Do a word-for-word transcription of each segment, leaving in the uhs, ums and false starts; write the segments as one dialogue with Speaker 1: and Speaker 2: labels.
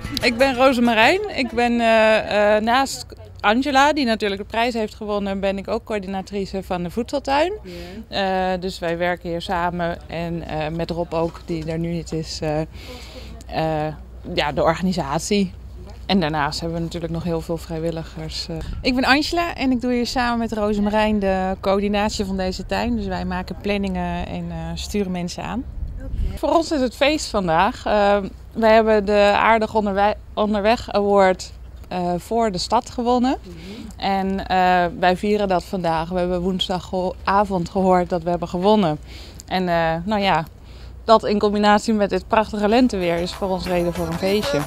Speaker 1: Ik ben Rosemarijn. Ik ben uh, uh, naast Angela, die natuurlijk de prijs heeft gewonnen, ben ik ook coördinatrice van de voedseltuin. Yeah. Uh, dus wij werken hier samen en uh, met Rob ook, die er nu niet is, uh, uh, ja, de organisatie. En daarnaast hebben we natuurlijk nog heel veel vrijwilligers. Ik ben Angela en ik doe hier samen met Rosemarijn de coördinatie van deze tuin. Dus wij maken planningen en uh, sturen mensen aan. Okay. Voor ons is het feest vandaag. Uh, wij hebben de Aardig Onderwe- Onderweg Award uh, voor de stad gewonnen. Mm-hmm. En uh, wij vieren dat vandaag. We hebben woensdagavond gehoord dat we hebben gewonnen. En uh, nou ja, dat in combinatie met dit prachtige lenteweer is voor ons reden voor een feestje.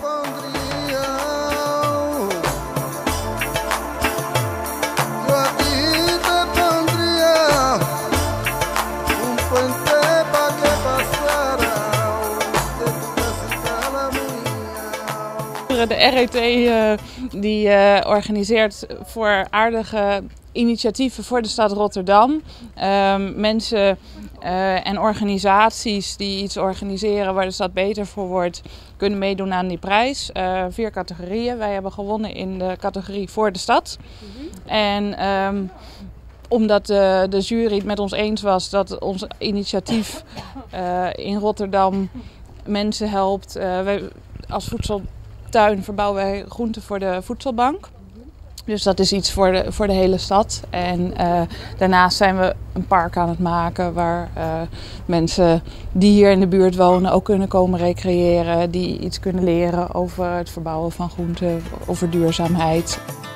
Speaker 1: De R E T uh, die uh, organiseert voor aardige initiatieven voor de stad Rotterdam. Uh, mensen uh, en organisaties die iets organiseren waar de stad beter voor wordt, kunnen meedoen aan die prijs. Uh, vier categorieën. Wij hebben gewonnen in de categorie voor de stad. Mm-hmm. En um, omdat de, de jury het met ons eens was dat ons initiatief uh, in Rotterdam mensen helpt. Uh, wij als voedsel tuin verbouwen wij groenten voor de voedselbank. Dus dat is iets voor de, voor de hele stad. En uh, daarnaast zijn we een park aan het maken waar uh, mensen die hier in de buurt wonen ook kunnen komen recreëren. Die iets kunnen leren over het verbouwen van groenten, over duurzaamheid.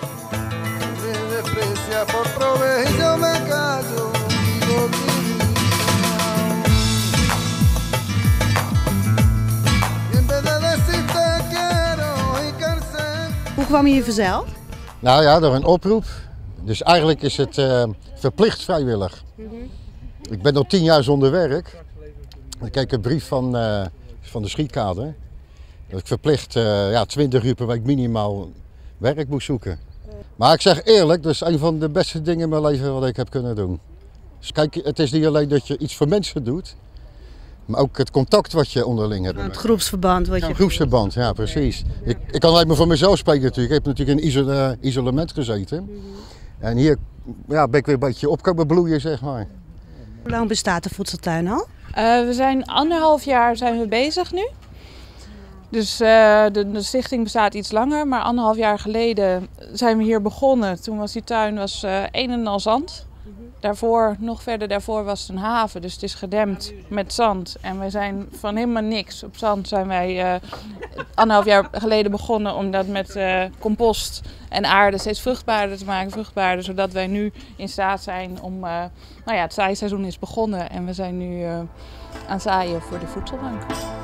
Speaker 2: Hoe kwam je hier verzeild?
Speaker 3: Nou ja, door een oproep. Dus eigenlijk is het uh, verplicht vrijwillig. Mm-hmm. Ik ben al tien jaar zonder werk. Ik kreeg een brief van, uh, van de Schietkader. Dat ik verplicht uh, ja, twintig uur per week minimaal werk moest zoeken. Maar ik zeg eerlijk, dat is een van de beste dingen in mijn leven wat ik heb kunnen doen. Dus kijk, het is niet alleen dat je iets voor mensen doet, maar ook het contact wat je onderling hebt.
Speaker 2: Het groepsverband. Wat je...
Speaker 3: Ja, het groepsverband, ja precies. Ik, ik kan alleen maar voor mezelf spreken natuurlijk. Ik heb natuurlijk in isole, isolement gezeten. Mm-hmm. En hier ja, ben ik weer een beetje op komen bloeien, zeg maar.
Speaker 2: Hoe lang bestaat de voedseltuin al?
Speaker 1: Uh, we zijn anderhalf jaar zijn we bezig nu. Dus uh, de, de stichting bestaat iets langer, maar anderhalf jaar geleden zijn we hier begonnen. Toen was die tuin was, uh, een en al zand. Daarvoor, nog verder daarvoor was het een haven, dus het is gedempt met zand. En wij zijn van helemaal niks op zand zijn wij uh, anderhalf jaar geleden begonnen om dat met uh, compost en aarde steeds vruchtbaarder te maken, vruchtbaarder, zodat wij nu in staat zijn om, uh, nou ja, het zaaiseizoen is begonnen en we zijn nu uh, aan het zaaien voor de voedselbank.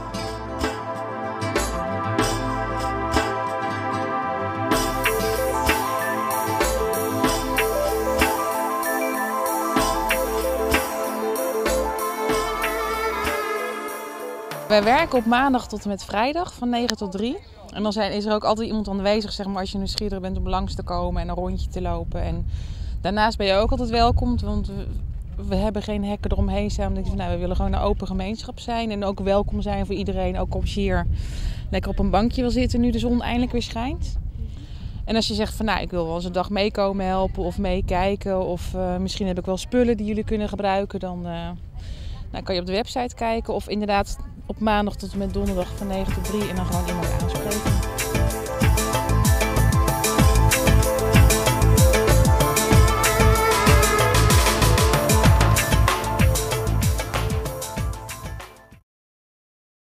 Speaker 1: Wij werken op maandag tot en met vrijdag van negen tot drie. En dan zijn, is er ook altijd iemand aanwezig, zeg maar, als je nieuwsgierig bent om langs te komen en een rondje te lopen. En daarnaast ben je ook altijd welkom, want we, we hebben geen hekken eromheen staan. Omdat we, nou, we willen gewoon een open gemeenschap zijn en ook welkom zijn voor iedereen. Ook als je hier lekker op een bankje wil zitten nu de zon eindelijk weer schijnt. En als je zegt van nou, ik wil wel eens een dag meekomen helpen of meekijken of uh, misschien heb ik wel spullen die jullie kunnen gebruiken, dan uh, nou, kan je op de website kijken of inderdaad op maandag tot en met donderdag van negen tot drie en dan gewoon iemand aanspreken.